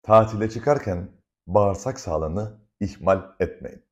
Tatile çıkarken bağırsak sağlığını ihmal etmeyin.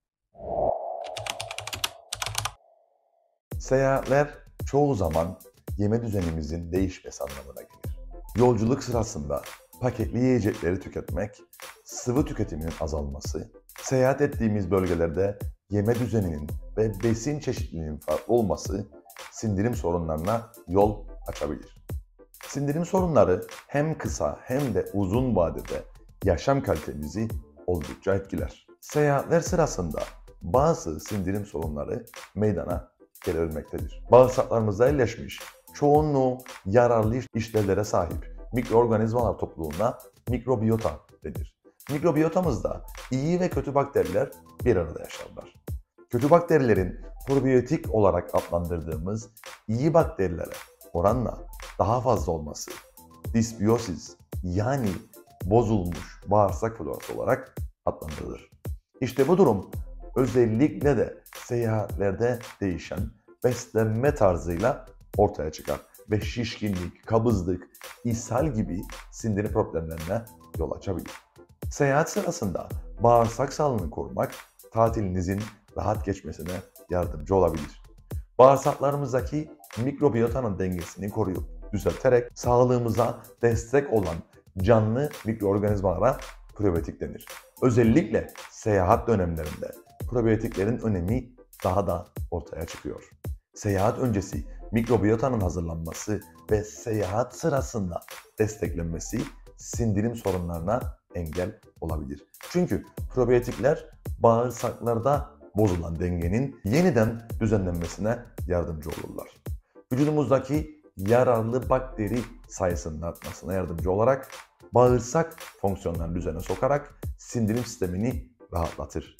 Seyahatler çoğu zaman yeme düzenimizin değişmesi anlamına gelir. Yolculuk sırasında paketli yiyecekleri tüketmek, sıvı tüketiminin azalması, seyahat ettiğimiz bölgelerde yeme düzeninin ve besin çeşitliliğinin farklı olması sindirim sorunlarına yol açabilir. Sindirim sorunları hem kısa hem de uzun vadede yaşam kalitemizi oldukça etkiler. Seyahatler sırasında bazı sindirim sorunları meydana gelebilmektedir. Bağırsaklarımızda yerleşmiş çoğunluğu yararlı işlevlere sahip mikroorganizmalar topluluğuna mikrobiyota denir. Mikrobiyotamızda iyi ve kötü bakteriler bir arada yaşarlar. Kötü bakterilerin probiyotik olarak adlandırdığımız iyi bakterilere oranla daha fazla olması, disbiyosis yani bozulmuş bağırsak florası olarak adlandırılır. İşte bu durum özellikle de seyahatlerde değişen beslenme tarzıyla ortaya çıkar ve şişkinlik, kabızlık, ishal gibi sindirim problemlerine yol açabilir. Seyahat sırasında bağırsak sağlığını korumak tatilinizin rahat geçmesine yardımcı olabilir. Bağırsaklarımızdaki mikrobiyotanın dengesini koruyup düzelterek sağlığımıza destek olan canlı mikroorganizmalara probiyotik denir. Özellikle seyahat dönemlerinde probiyotiklerin önemi daha da ortaya çıkıyor. Seyahat öncesi mikrobiyotanın hazırlanması ve seyahat sırasında desteklenmesi sindirim sorunlarına engel olabilir. Çünkü probiyotikler bağırsaklarda bozulan dengenin yeniden düzenlenmesine yardımcı olurlar. Vücudumuzdaki yararlı bakteri sayısının artmasına yardımcı olarak bağırsak fonksiyonlarını düzene sokarak sindirim sistemini rahatlatır.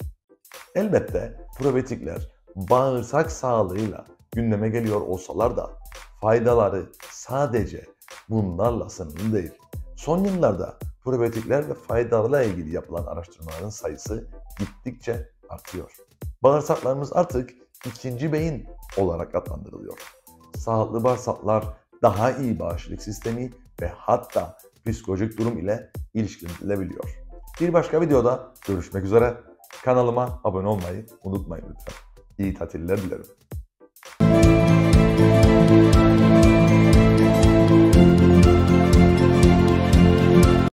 Elbette probiyotikler bağırsak sağlığıyla gündeme geliyor olsalar da faydaları sadece bunlarla sınırlı değil. Son yıllarda probiyotikler ve faydalarıyla ilgili yapılan araştırmaların sayısı gittikçe artıyor. Bağırsaklarımız artık ikinci beyin olarak adlandırılıyor. Sağlıklı bağırsaklar daha iyi bağışıklık sistemi ve hatta psikolojik durum ile ilişkilendirilebiliyor. Bir başka videoda görüşmek üzere. Kanalıma abone olmayı unutmayın lütfen. İyi tatiller dilerim.